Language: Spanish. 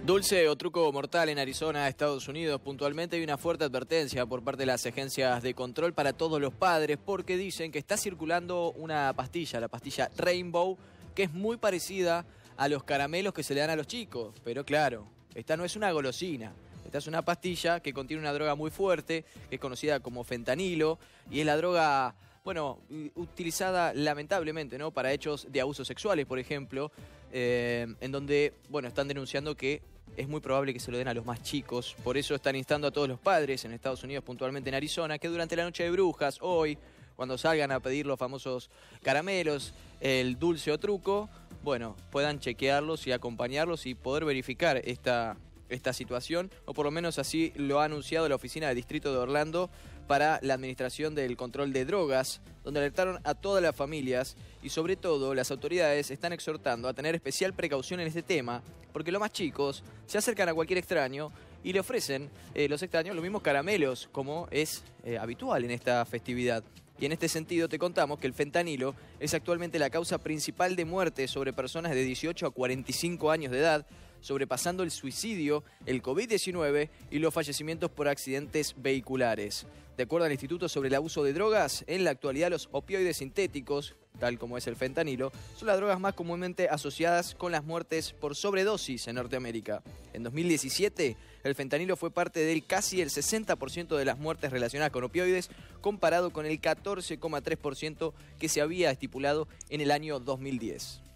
Dulce o truco mortal en Arizona, Estados Unidos. Puntualmente hay una fuerte advertencia por parte de las agencias de control para todos los padres porque dicen que está circulando una pastilla, la pastilla Rainbow, que es muy parecida a los caramelos que se le dan a los chicos. Pero claro, esta no es una golosina. Esta es una pastilla que contiene una droga muy fuerte, que es conocida como fentanilo, y es la droga, bueno, utilizada lamentablemente, ¿no?, para hechos de abusos sexuales, por ejemplo, en donde, bueno, están denunciando que es muy probable que se lo den a los más chicos. Por eso están instando a todos los padres en Estados Unidos, puntualmente en Arizona, que durante la noche de brujas, hoy, cuando salgan a pedir los famosos caramelos, el dulce o truco, bueno, puedan chequearlos y acompañarlos y poder verificar esta situación, o por lo menos así lo ha anunciado la Oficina del Distrito de Orlando para la Administración del Control de Drogas, donde alertaron a todas las familias y sobre todo las autoridades están exhortando a tener especial precaución en este tema, porque los más chicos se acercan a cualquier extraño y le ofrecen los extraños los mismos caramelos, como es habitual en esta festividad. Y en este sentido te contamos que el fentanilo es actualmente la causa principal de muerte sobre personas de 18 a 45 años de edad, sobrepasando el suicidio, el COVID-19 y los fallecimientos por accidentes vehiculares. De acuerdo al Instituto sobre el Abuso de Drogas, en la actualidad los opioides sintéticos, tal como es el fentanilo, son las drogas más comúnmente asociadas con las muertes por sobredosis en Norteamérica. En 2017, el fentanilo fue parte del casi el 60% de las muertes relacionadas con opioides, comparado con el 14,3% que se había estipulado en el año 2010.